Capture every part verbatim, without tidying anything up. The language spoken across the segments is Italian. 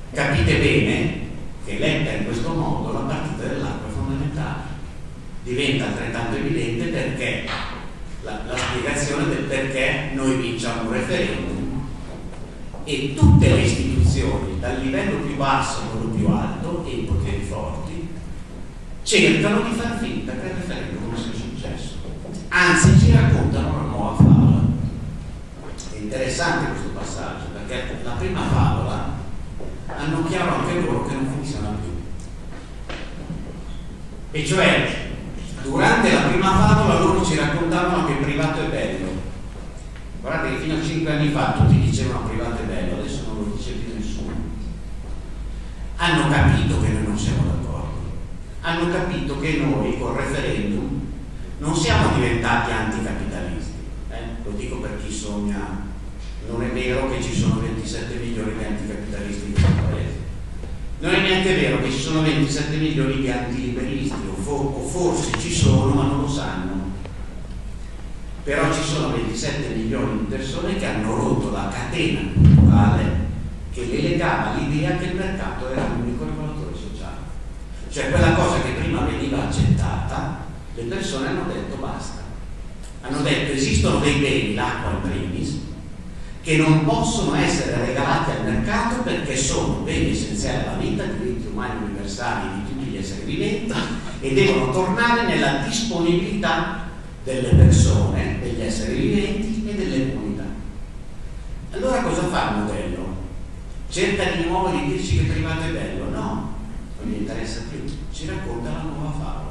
Capite bene che letta in questo modo la partita dell'acqua è fondamentale, diventa altrettanto evidente perché la, la spiegazione del perché noi vinciamo un referendum e tutte le istituzioni, dal livello più basso a quello più alto, e i poteri forti, cercano di far finta che il referendum non sia successo, anzi ci raccontano una nuova favola. È interessante questo passaggio perché la prima favola hanno chiaro anche loro che non funziona più, e cioè durante la prima favola loro ci raccontavano che il privato è bello. Guardate che fino a cinque anni fa tutti dicevano privato è bello, adesso non lo dice più nessuno. Hanno capito che noi non siamo d'accordo, hanno capito che noi col referendum non siamo diventati anticapitalisti, eh? Lo dico per chi sogna. Non è vero che ci sono ventisette milioni di anticapitalisti in questo paese, non è neanche vero che ci sono ventisette milioni di antiliberisti, o, for o forse ci sono ma non lo sanno, però ci sono ventisette milioni di persone che hanno rotto la catena culturale che le legava l'idea che il mercato era l'unico regolatore sociale, cioè quella cosa che prima veniva accettata. Le persone hanno detto basta, hanno detto esistono dei beni, l'acqua in primis, che non possono essere regalati al mercato perché sono beni essenziali alla vita, diritti umani universali di tutti gli esseri viventi, e devono tornare nella disponibilità delle persone, degli esseri viventi e delle comunità. Allora cosa fa il modello? Cerca di nuovo di dirci che il privato è bello? No, non gli interessa più, ci racconta la nuova favola.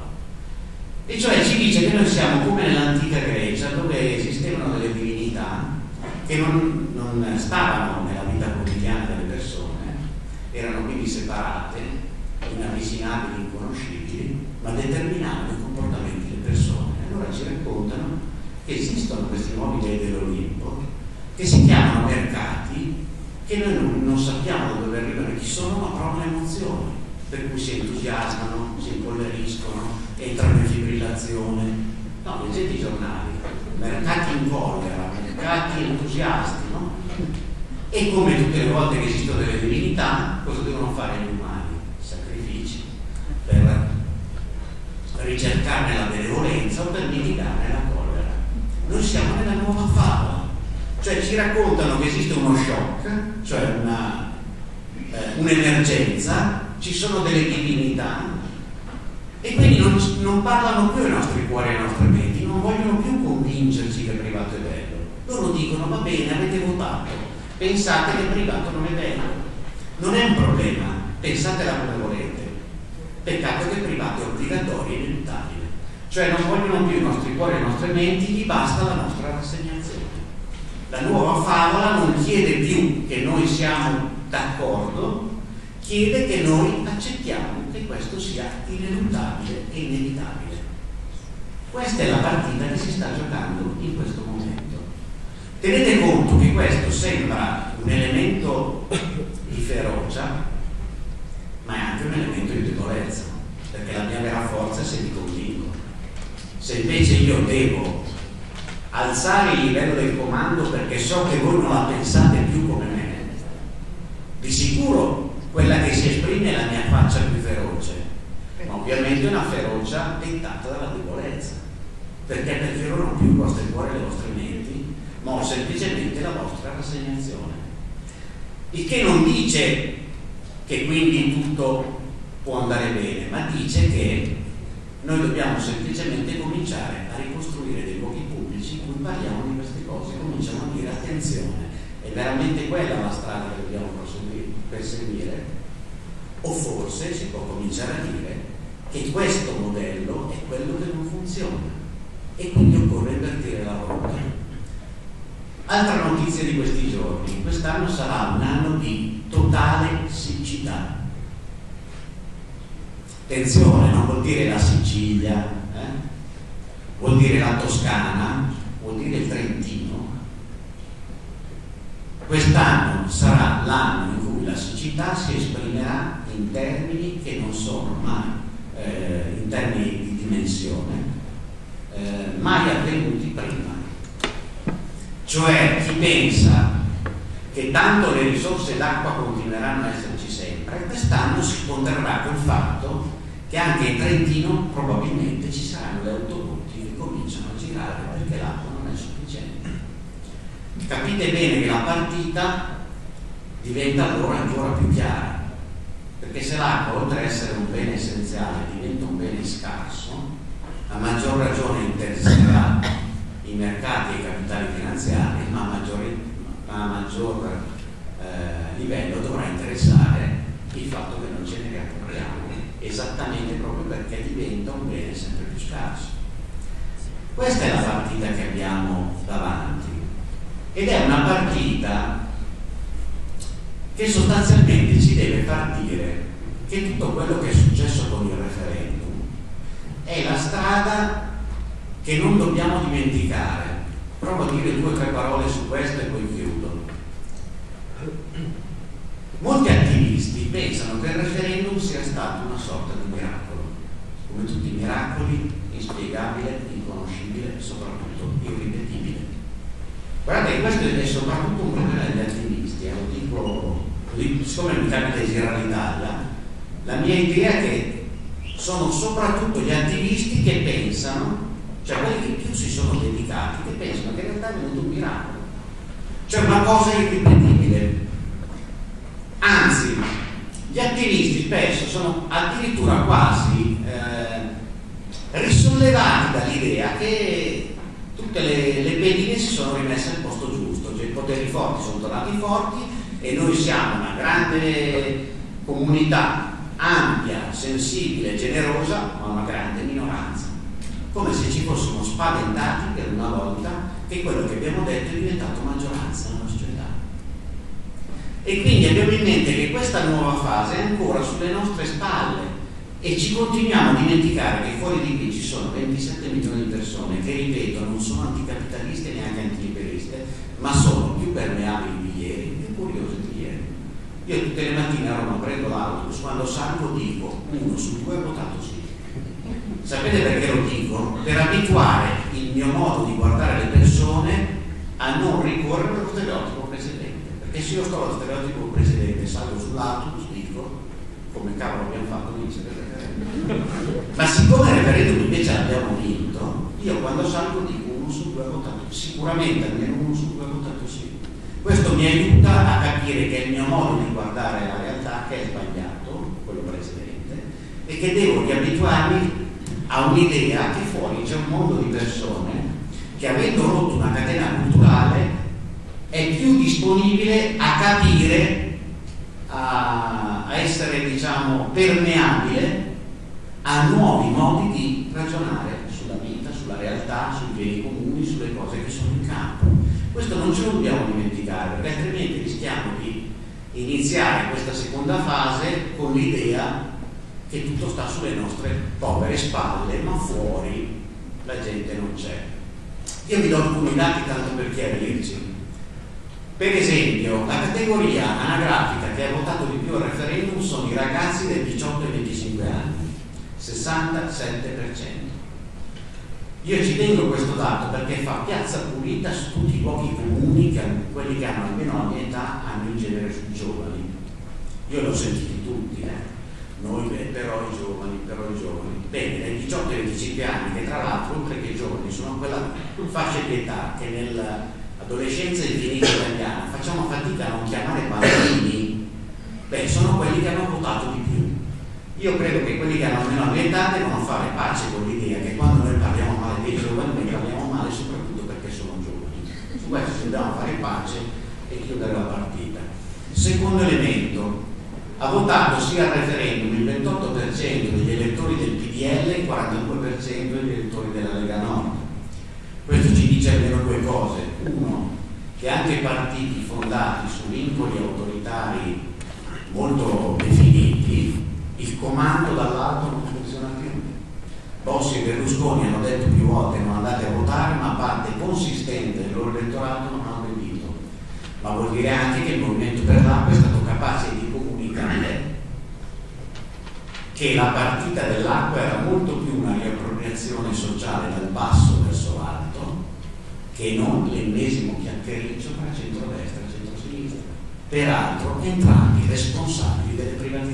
E cioè ci dice che noi siamo come nell'antica Grecia, dove esistevano delle divinità che non, non stavano nella vita quotidiana delle persone, erano quindi separate, inavvicinabili, inconoscibili, ma determinavano i comportamenti delle persone. Allora ci raccontano che esistono questi nuovi dei dell'Olimpo che si chiamano mercati, che noi non, non sappiamo da dove arrivano e chi sono, ma provano emozioni, per cui si entusiasmano, si impolveriscono, entrano in fibrillazione. No, leggete i giornali, mercati in collera, mercati entusiasti, no? E come tutte le volte che esistono delle divinità, cosa devono fare gli umani? Sacrifici per ricercarne la benevolenza o per mitigarne la collera. Noi siamo nella nuova favola, cioè ci raccontano che esiste uno shock, cioè una, eh, un'emergenza, ci sono delle divinità, e quindi non, non parlano più ai nostri cuori e alle nostre menti, non vogliono più convincerci che il privato è bello. Loro dicono va bene, avete votato, pensate che il privato non è bello, non è un problema, pensatela come volete, peccato che il privato è obbligatorio e inevitabile. Cioè non vogliono più i nostri cuori e le nostre menti, gli basta la nostra rassegnazione. La nuova favola non chiede più che noi siamo d'accordo, chiede che noi accettiamo che questo sia ineluttabile e inevitabile. Questa è la partita che si sta giocando in questo momento. Tenete conto che questo sembra un elemento di ferocia, ma è anche un elemento di debolezza, perché la mia vera forza è se mi convinco. Se invece io devo alzare il livello del comando perché so che voi non la pensate più come me, di sicuro quella che si esprime è la mia faccia più feroce, ma ovviamente è una ferocia dettata dalla debolezza, perché perché non ho più il vostro cuore e le vostre menti, ma ho semplicemente la vostra rassegnazione. Il che non dice che quindi tutto può andare bene, ma dice che noi dobbiamo semplicemente cominciare a ricostruire dei luoghi pubblici in cui parliamo di queste cose, cominciamo a dire attenzione, è veramente quella la strada che dobbiamo perseguire, o forse si può cominciare a dire che questo modello è quello che non funziona e quindi occorre invertire la rotta. Altra notizia di questi giorni: quest'anno sarà un anno di totale siccità. Attenzione, non vuol dire la Sicilia, eh? Vuol dire la Toscana, vuol dire il Trentino. Quest'anno sarà l'anno in cui la siccità si esprimerà in termini che non sono mai, eh, in termini di dimensione, eh, mai avvenuti prima. Cioè chi pensa che tanto le risorse d'acqua continueranno a esserci sempre, settembre, quest'anno si pondererà col fatto che anche in Trentino probabilmente ci saranno le autobotti che cominciano a girare perché l'acqua non è sufficiente. Capite bene che la partita diventa allora ancora più chiara, perché se l'acqua, oltre ad essere un bene essenziale, diventa un bene scarso, a maggior ragione interesserà i mercati e i capitali finanziari, ma a maggior, ma a maggior eh, livello dovrà interessare il fatto che non ce ne riappropriamo, esattamente proprio perché diventa un bene sempre più scarso. Questa è la partita che abbiamo davanti, ed è una partita che sostanzialmente ci deve far dire che tutto quello che è successo con il referendum è la strada che non dobbiamo dimenticare. Provo a dire due o tre parole su questo e poi chiudo. Molti attivisti pensano che il referendum sia stato una sorta di miracolo, come tutti i miracoli, inspiegabile, inconoscibile e soprattutto irripetibile. Guardate che questo è soprattutto un problema degli attivisti, eh, lo dico, lo dico, siccome mi capita di girare l'Italia, la mia idea è che sono soprattutto gli attivisti che pensano, cioè quelli che più si sono dedicati, che pensano che in realtà è venuto un miracolo, cioè una cosa irripetibile. Anzi, gli attivisti spesso sono addirittura quasi eh, risollevati dall'idea che tutte le, le pedine si sono rimesse al posto giusto, cioè i poteri forti sono tornati forti e noi siamo una grande comunità ampia, sensibile, generosa, ma una grande minoranza, come se ci fossimo spaventati per una volta che quello che abbiamo detto è diventato maggioranza nella società. E quindi abbiamo in mente che questa nuova fase è ancora sulle nostre spalle e ci continuiamo a dimenticare che fuori di qui ci sono ventisette milioni di persone che, ripeto, non sono anticapitaliste e neanche antiliberiste, ma sono più permeabili di ieri e più curiose di ieri. Io tutte le mattine a Roma prendo l'autobus, quando salgo dico uno su due ha votato sì. Sapete perché lo dico? Per abituare il mio modo di guardare le persone a non ricorrere allo stereotipo precedente. Perché se io sto allo stereotipo precedente, salgo sull'autobus, dico come cavolo abbiamo fatto vincere il referendum. Ma siccome il referendum invece l'abbiamo vinto, io quando salgo dico uno su due ha votato, sicuramente almeno uno su due ha votato sì. Questo mi aiuta a capire che è il mio modo di guardare la realtà che è sbagliato, quello precedente, e che devo riabituarmi a un'idea che fuori c'è un mondo di persone che, avendo rotto una catena culturale, è più disponibile a capire, a, a essere, diciamo, permeabile a nuovi modi di ragionare sulla vita, sulla realtà, sui beni comuni, sulle cose che sono in campo. Questo non ce lo dobbiamo dimenticare, perché altrimenti rischiamo di iniziare questa seconda fase con l'idea che tutto sta sulle nostre povere spalle, ma fuori la gente non c'è. Io vi do alcuni dati tanto per chiarirci. Per esempio, la categoria anagrafica che ha votato di più al referendum sono i ragazzi dai diciotto ai venticinque anni, sessantasette per cento. Io ci tengo questo dato perché fa piazza pulita su tutti i pochi comuni che quelli che hanno almeno la mia età hanno in genere sui giovani. Io l'ho sentito tutti, eh. Noi beh, però i giovani, però i giovani. Bene, dai diciotto ai venticinque anni, che tra l'altro, oltre che i giovani, sono quella fascia di età che nell'adolescenza infinita italiana facciamo fatica a non chiamare bambini, beh, sono quelli che hanno votato di più. Io credo che quelli che hanno almeno la mia età devono fare pace con l'idea che quando noi parliamo male dei giovani, noi parliamo male soprattutto perché sono giovani. Su questo ci dobbiamo fare pace e chiudere la partita. Secondo elemento, ha votato sì al referendum il ventotto per cento degli elettori del P D L e il quarantadue per cento degli elettori della Lega Nord. Questo ci dice almeno due cose. Uno, che anche i partiti fondati su vincoli autoritari molto definiti, il comando dall'alto non funziona più. Bossi e Berlusconi hanno detto più volte non andate a votare, ma parte consistente del loro elettorato non ha obbedito. Ma vuol dire anche che il Movimento per l'Acqua è stato capace di comunicare che la partita dell'acqua era molto più una riappropriazione sociale dal basso verso l'alto che non l'ennesimo chiacchiericcio tra centrodestra e centrosinistra, peraltro entrambi responsabili delle privatizzazioni.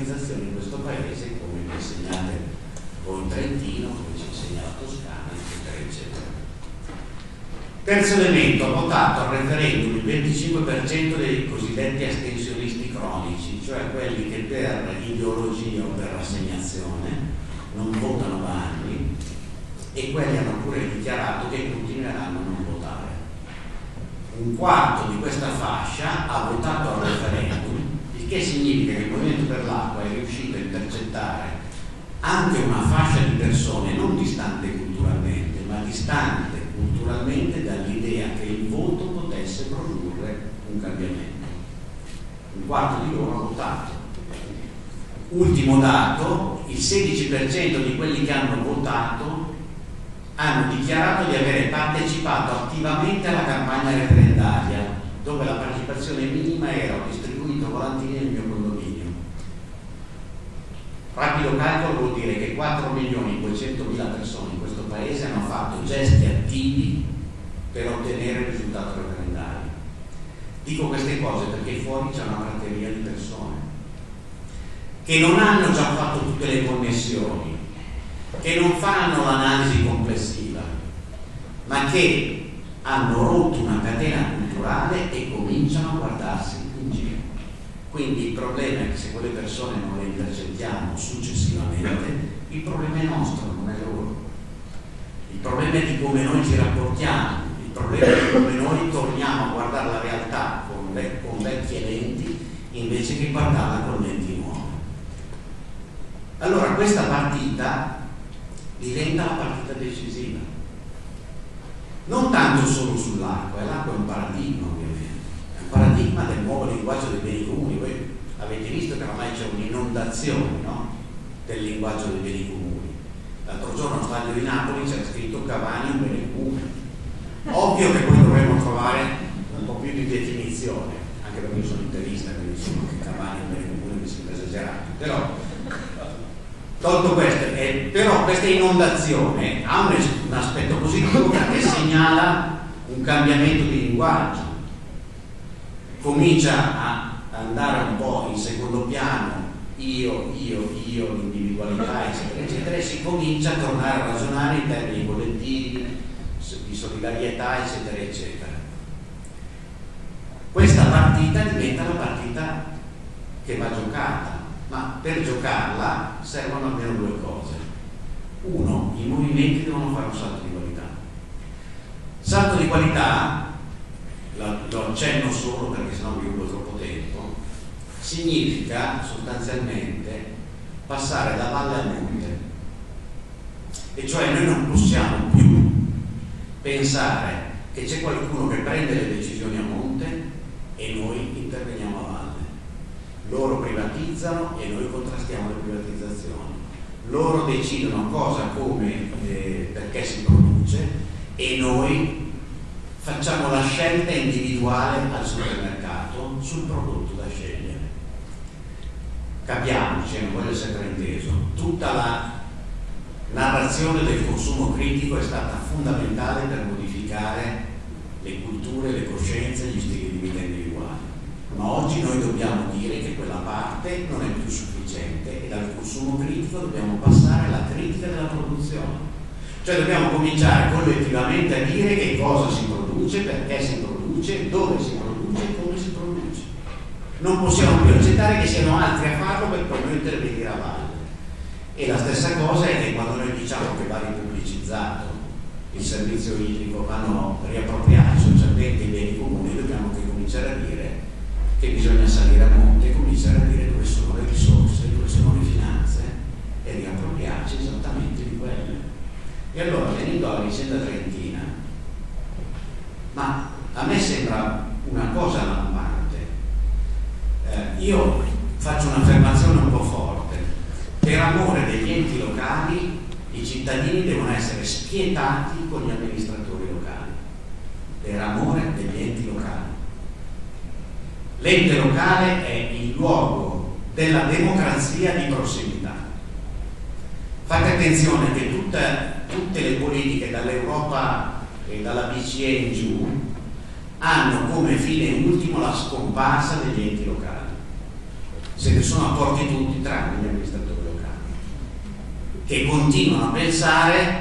Toscana, eccetera, eccetera. Terzo elemento, ha votato al referendum il venticinque per cento dei cosiddetti astensionisti cronici, cioè quelli che per ideologia o per rassegnazione non votano da anni, e quelli hanno pure dichiarato che continueranno a non votare. Un quarto di questa fascia ha votato al referendum, il che significa che il Movimento per l'Acqua è riuscito a intercettare anche una fascia di persone non distante culturalmente, ma distante culturalmente dall'idea che il voto potesse produrre un cambiamento. Un quarto di loro ha votato. Ultimo dato, il sedici per cento di quelli che hanno votato hanno dichiarato di avere partecipato attivamente alla campagna referendaria, dove la partecipazione minima era: ho distribuito volantini nel mio condominio. Rapido calcolo vuol dire che quattro milioni duecentomila persone in questo paese hanno fatto gesti attivi per ottenere il risultato referendario. Dico queste cose perché fuori c'è una prateria di persone che non hanno già fatto tutte le connessioni, che non fanno l'analisi complessiva, ma che hanno rotto una catena culturale e cominciano a guardarsi in giro. Quindi il problema è che se quelle persone non le intercettiamo successivamente, il problema è nostro, non è loro. Il problema è di come noi ci rapportiamo, il problema è di come noi torniamo a guardare la realtà con, le, con vecchie lenti invece che guardarla con lenti nuove. Allora questa partita diventa la partita decisiva, non tanto solo sull'acqua, l'acqua è un paradigma ovviamente, è un paradigma del nuovo linguaggio dei beni comuni. Voi avete visto che ormai c'è un'inondazione, no? Del linguaggio dei beni comuni. L'altro giorno allo stadio di Napoli c'era scritto Cavani un bene comune. Ovvio che poi dovremmo trovare un po' più di definizione, anche perché io sono interista, quindi insomma che Cavani un bene comune mi sembra esagerato, però tolto questo, eh, però questa inondazione ha un, un aspetto positivo perché segnala un cambiamento di linguaggio, comincia a andare un po' in secondo piano io, io, io, l'individualità, eccetera, eccetera, e si comincia a tornare a ragionare in termini collettivi, di solidarietà, eccetera, eccetera. Questa partita diventa la partita che va giocata, ma per giocarla servono almeno due cose. Uno, i movimenti devono fare un salto di qualità. Salto di qualità, lo accenno solo perché sennò mi rubo troppo tempo, significa sostanzialmente passare da valle a monte, e cioè noi non possiamo più pensare che c'è qualcuno che prende le decisioni a monte e noi interveniamo a valle. Loro privatizzano e noi contrastiamo le privatizzazioni, loro decidono cosa, come, eh, perché si produce, e noi facciamo la scelta individuale al supermercato sul prodotto da scegliere. Capiamoci, non voglio essere frainteso, tutta la narrazione del consumo critico è stata fondamentale per modificare le culture, le coscienze, gli stili di vita individuali, ma oggi noi dobbiamo dire che quella parte non è più sufficiente e dal consumo critico dobbiamo passare alla critica della produzione. Cioè dobbiamo cominciare collettivamente a dire che cosa si produce, perché si produce, dove si produce e come si produce. Non possiamo più accettare che siano altri a farlo per poi noi intervenire a valle. E la stessa cosa è che quando noi diciamo che va ripubblicizzato il servizio idrico, vanno riappropriati socialmente i beni comuni, dobbiamo anche cominciare a dire che bisogna salire a monte, cominciare a dire dove sono le risorse, dove sono le finanze e riappropriarci esattamente di quelle. E allora, venendo alla vicenda trentina, ma a me sembra una cosa lampante. Eh, io faccio un'affermazione un po' forte: per amore degli enti locali i cittadini devono essere spietati con gli amministratori locali, per amore degli enti locali. L'ente locale è il luogo della democrazia di prossimità. Fate attenzione che tutta tutte le politiche dall'Europa e dalla B C E in giù hanno come fine ultimo la scomparsa degli enti locali. Se ne sono accorti tutti tranne gli amministratori locali, che continuano a pensare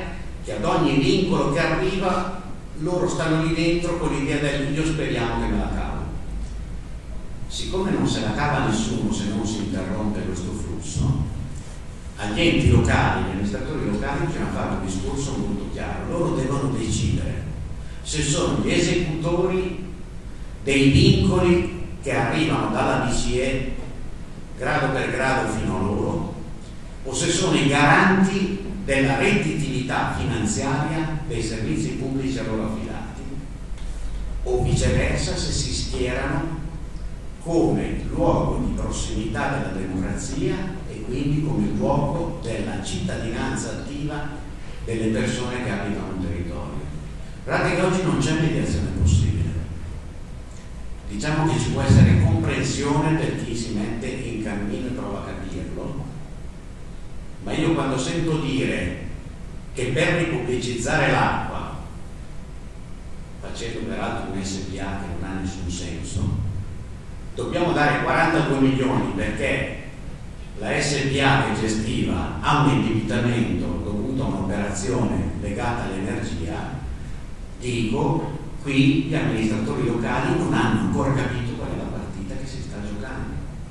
che ad ogni vincolo che arriva loro stanno lì dentro con l'idea del io speriamo che me la cavo. Siccome non se la cava nessuno se non si interrompe questo flusso, agli enti locali, agli amministratori locali bisogna fare un discorso molto chiaro. Loro devono decidere se sono gli esecutori dei vincoli che arrivano dalla B C E grado per grado fino a loro, o se sono i garanti della redditività finanziaria dei servizi pubblici a loro affidati, o viceversa se si schierano come luogo di prossimità della democrazia e quindi come luogo della cittadinanza attiva delle persone che abitano un territorio. Guardate che oggi non c'è mediazione possibile. Diciamo che ci può essere comprensione per chi si mette in cammino e prova a capirlo, ma io quando sento dire che per ripubblicizzare l'acqua, facendo peraltro un S P A che non ha nessun senso, dobbiamo dare quarantadue milioni perché la S P A che gestiva ha un indebitamento dovuto a un'operazione legata all'energia, dico, qui gli amministratori locali non hanno ancora capito qual è la partita che si sta giocando.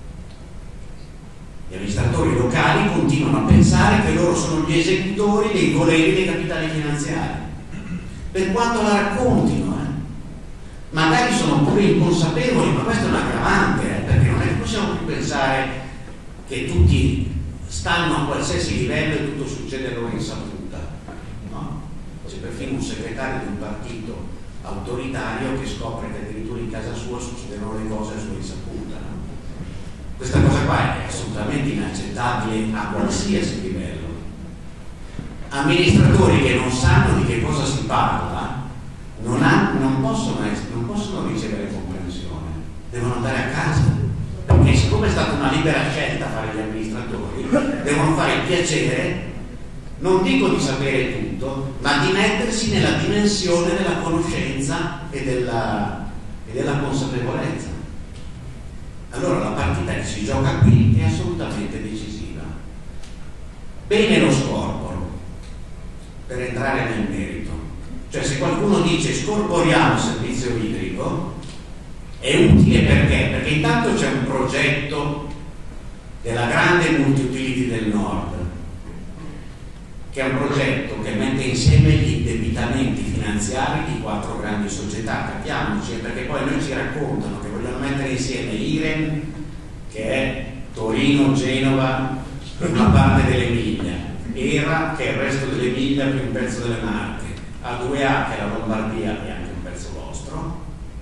Gli amministratori locali continuano a pensare che loro sono gli esecutori dei voleri dei capitali finanziari, per quanto la raccontino, eh. Magari sono pure inconsapevoli, ma questo è un aggravante, eh, perché non è che possiamo più pensare che tutti stanno a qualsiasi livello e tutto succede a loro insaputa, no? C'è perfino un segretario di un partito autoritario che scopre che addirittura in casa sua succedono le cose a sua insaputa, no? Questa cosa qua è assolutamente inaccettabile a qualsiasi livello. Amministratori che non sanno di che cosa si parla non, ha, non, possono, essere, non possono ricevere comprensione, devono andare a casa, perché siccome è stata una libera scelta fare gli amministratori, devono fare il piacere, non dico di sapere tutto, ma di mettersi nella dimensione della conoscenza e della, e della consapevolezza. Allora la partita che si gioca qui è assolutamente decisiva. Bene lo scorporo, per entrare nel merito. Cioè se qualcuno dice scorporiamo il servizio idrico, è utile perché? Perché intanto c'è un progetto della grande multiutility del nord, che è un progetto che mette insieme gli indebitamenti finanziari di quattro grandi società, capiamoci, perché poi noi ci raccontano che vogliono mettere insieme IREN, che è Torino, Genova, una parte dell'Emilia, ERA, che è il resto dell'Emilia più un pezzo delle Marche, A due A, che è la Lombardia e anche un pezzo vostro.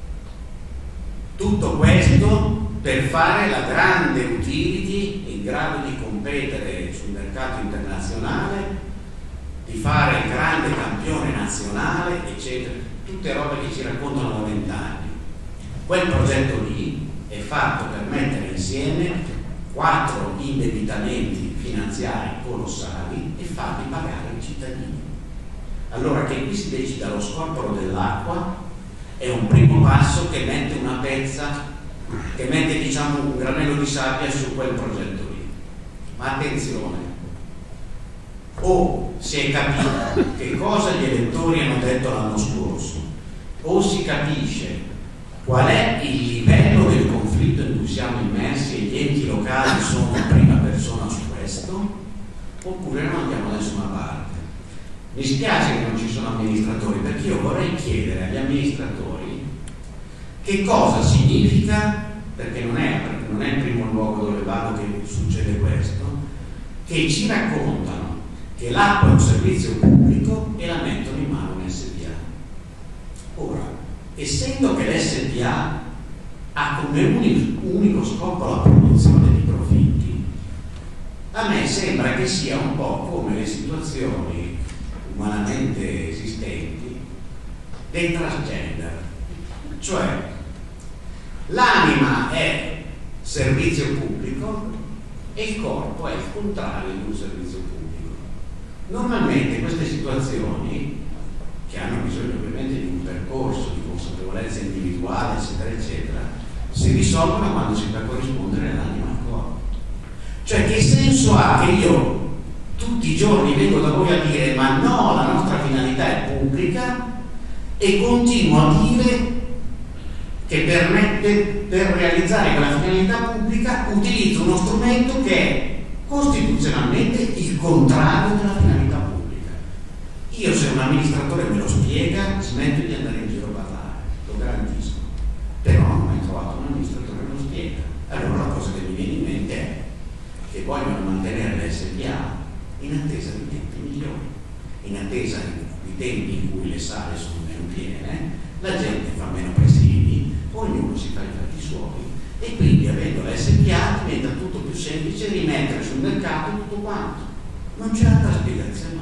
Tutto questo per fare la grande utility in grado di competere sul mercato internazionale, di fare il grande campione nazionale, eccetera, tutte robe che ci raccontano da vent'anni. Quel progetto lì è fatto per mettere insieme quattro indebitamenti finanziari colossali e farli pagare i cittadini. Allora che qui si decida lo scorporo dell'acqua è un primo passo che mette una pezza, che mette diciamo un granello di sabbia su quel progetto lì. Ma attenzione, o si è capito che cosa gli elettori hanno detto l'anno scorso, o si capisce qual è il livello del conflitto in cui siamo immersi e gli enti locali sono in prima persona su questo, oppure non andiamo da nessuna parte. Mi spiace che non ci sono amministratori, perché io vorrei chiedere agli amministratori che cosa significa, perché non è, non è il primo luogo dove vado che succede questo, che ci raccontano che l'acqua è un servizio pubblico e la mettono in mano un S P A. Ora, essendo che l'S P A ha come unico, unico scopo la produzione di profitti, a me sembra che sia un po' come le situazioni umanamente esistenti dei transgender, cioè l'anima è servizio pubblico e il corpo è il contrario di un servizio pubblico. Normalmente queste situazioni, che hanno bisogno ovviamente di un percorso di consapevolezza individuale, eccetera, eccetera, si risolvono quando si fa corrispondere l'anima al corpo. Cioè che senso ha che io tutti i giorni vengo da voi a dire ma no, la nostra finalità è pubblica, e continuo a dire che permette, per realizzare quella finalità pubblica utilizzo uno strumento che è costituzionalmente il contrario della finalità pubblica. Io, se un amministratore me lo spiega, smetto di andare in giro a parlare, lo garantisco, però non ho mai trovato un amministratore che me lo spiega. Allora la cosa che mi viene in mente è che vogliono mantenere la S P A in attesa di tempi migliori, in attesa di tempi in cui le sale sono meno piene, la gente fa meno presidi, ognuno si fa i fatti suoi, e quindi, avendo la S P A, diventa tutto più semplice rimettere sul mercato tutto quanto. Non c'è altra spiegazione.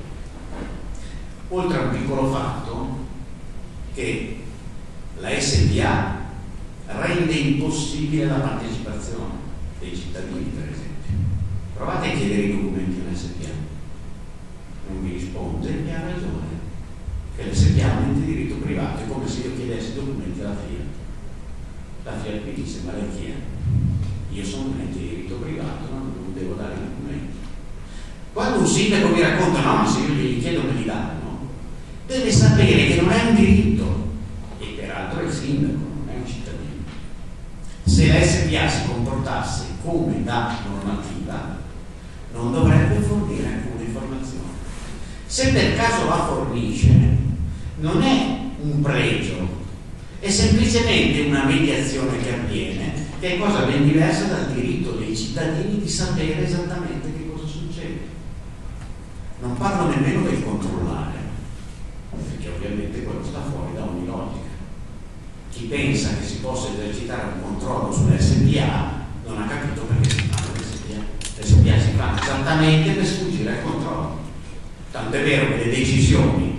Oltre a un piccolo fatto, che la S P A rende impossibile la partecipazione dei cittadini, per esempio. Provate a chiedere i documenti alla S P A, non mi risponde, e ha ragione, che l'S P A ha un ente di diritto privato, è come se io chiedessi i documenti alla Fiat. La Fiat mi dice: ma lei chi è? Io sono un ente di diritto privato, non, non devo dare i documenti. Quando un sindaco mi racconta: no, ma se io gli chiedo me li danno, deve sapere che non è un diritto, e peraltro è il sindaco, non è un cittadino. Se la S P A si comportasse come da normativa, non dovrebbe fornire alcune informazioni. Se per caso la fornisce, non è un pregio, è semplicemente una mediazione che avviene, che è cosa ben diversa dal diritto dei cittadini di sapere esattamente che cosa succede. Non parlo nemmeno del controllare, perché ovviamente quello sta fuori da ogni logica. Chi pensa che si possa esercitare un controllo sull'S P A non ha capito perché si fanno le S P A. Le S P A si fanno esattamente per sfuggire al controllo. Tanto è vero che le decisioni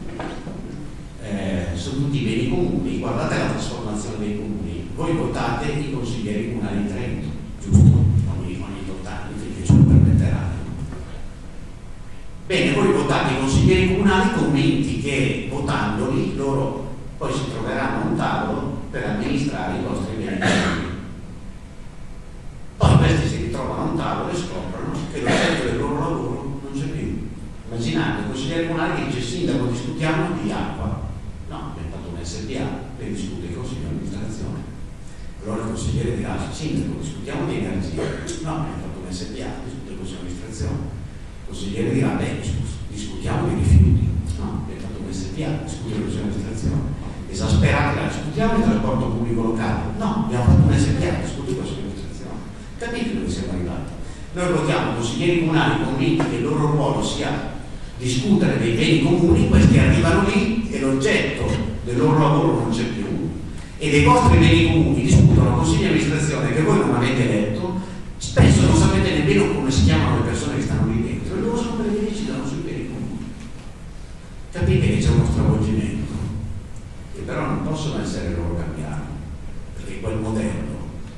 eh, su tutti i beni comuni, guardate la trasformazione dei comuni, voi votate i consiglieri comunali di Trento, giusto? Ogni, ogni votante, finché ce lo permetteranno. Bene, voi votate i consiglieri comunali convinti che votandoli loro poi si troveranno a un tavolo per amministrare i vostri beni comuni. Poi questi si ritrovano a un tavolo e scoprono che l'oggetto del loro lavoro non c'è più. Immaginate, il consigliere comunale che dice: sindaco, discutiamo di acqua. No, abbiamo fatto un S P A per discutere il consiglio di amministrazione. Allora il consigliere dirà: sindaco, discutiamo di energia. No, abbiamo fatto un S P A, discute il consiglio di amministrazione. Il consigliere dirà: beh, discutiamo di rifiuti. No, abbiamo fatto un S P A, discute il consiglio di amministrazione. Esasperati, discutiamo il trasporto pubblico locale. No, abbiamo fatto un S P A, discute il consiglio di amministrazione. Capite dove siamo arrivati? Noi votiamo consiglieri comunali convinti che il loro ruolo sia discutere dei beni comuni, questi arrivano lì e l'oggetto del loro lavoro non c'è più, e dei vostri beni comuni discutono consigli di amministrazione che voi non avete letto, spesso non sapete nemmeno come si chiamano le persone che stanno lì dentro, e loro sono quelli che decidono sui beni comuni. Capite che c'è uno stravolgimento, che però non possono essere loro cambiati, perché quel modello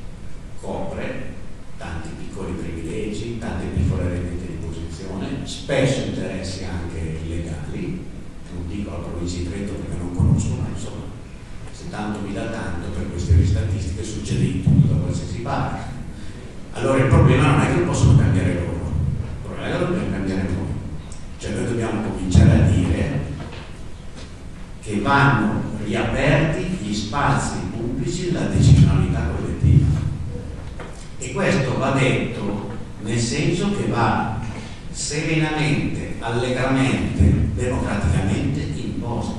copre tanti piccoli privilegi, tante piccole rendite di posizione, spesso interessi anche illegali. Non dico la provincia di Trento perché non conosco, ma insomma, se tanto mi dà tanto, per questioni statistiche succede in tutto da qualsiasi parte. Allora il problema non è che lo possono cambiare loro, il problema è che lo dobbiamo cambiare noi. Cioè noi dobbiamo cominciare a dire che vanno riaperti gli spazi pubblici della decisionalità collettiva. E questo va detto nel senso che va serenamente, allegramente, democraticamente imposto.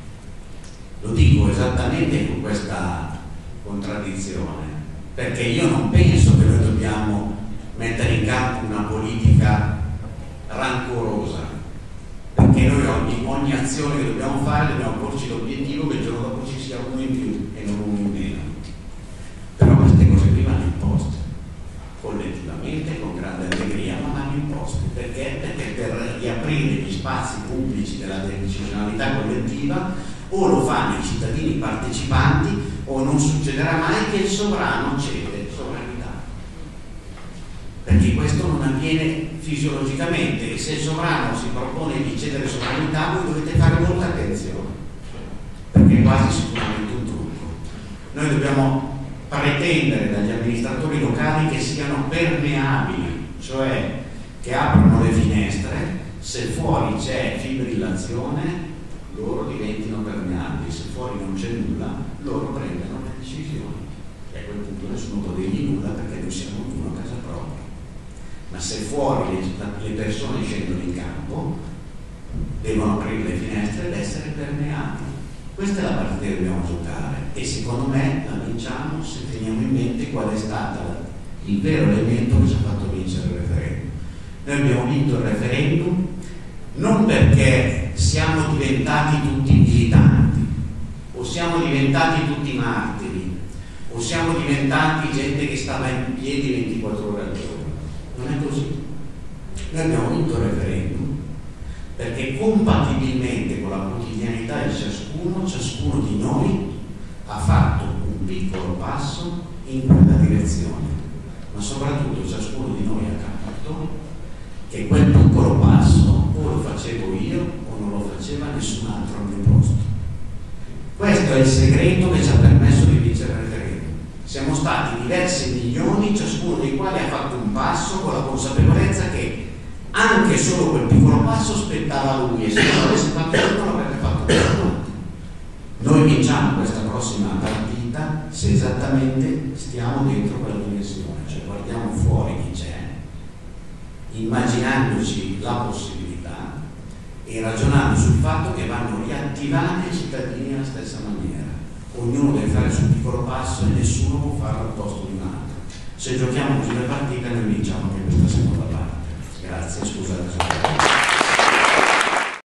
Lo dico esattamente con questa contraddizione, perché io non penso che noi dobbiamo mettere in campo una politica rancorosa, perché noi ogni, ogni azione che dobbiamo fare dobbiamo porci l'obiettivo che il giorno dopo ci sia uno in più e non uno in meno. Però queste cose qui vanno imposte collettivamente, con grande allegria, ma vanno imposte. Perché? Perché per riaprire gli spazi pubblici della decisionalità collettiva o lo fanno i cittadini partecipanti o non succederà mai che il sovrano cede sovranità, perché questo non avviene fisiologicamente, e se il sovrano si propone di cedere sovranità voi dovete fare molta attenzione, perché è quasi sicuramente un trucco. Noi dobbiamo pretendere dagli amministratori locali che siano permeabili, cioè che che aprono le finestre, se fuori c'è fibrillazione loro diventino permeabili, se fuori non c'è nulla loro prendono le decisioni e a quel punto nessuno può dirgli nulla perché noi siamo ognuno a casa propria. Ma se fuori le, le persone scendono in campo devono aprire le finestre ed essere permeabili. Questa è la partita che dobbiamo giocare e secondo me la vinciamo se teniamo in mente qual è stato il vero elemento che ci ha fatto vincere il referendum. Noi abbiamo vinto il referendum non perché siamo diventati tutti militanti o siamo diventati tutti martiri o siamo diventati gente che stava in piedi ventiquattro ore al giorno. Non è così. Noi abbiamo vinto il referendum perché compatibilmente con la quotidianità di ciascuno, ciascuno di noi ha fatto un piccolo passo in quella direzione, ma soprattutto ciascuno di noi ha capito che quel piccolo passo o lo facevo io o non lo faceva nessun altro al mio posto. Questo è il segreto che ci ha permesso di vincere il referendum. Siamo stati diversi milioni, ciascuno dei quali ha fatto un passo con la consapevolezza che anche solo quel piccolo passo spettava a lui e se non l'avesse fatto lui non avrebbe fatto nessuno. Noi vinciamo questa prossima partita se esattamente stiamo dentro quella dimensione, cioè guardiamo fuori chi c'è, immaginandoci la possibilità e ragionando sul fatto che vanno riattivati i cittadini alla stessa maniera. Ognuno deve fare il suo piccolo passo e nessuno può farlo al posto di un altro. Se giochiamo così le partite noi vinciamo anche questa seconda parte. Grazie, scusate.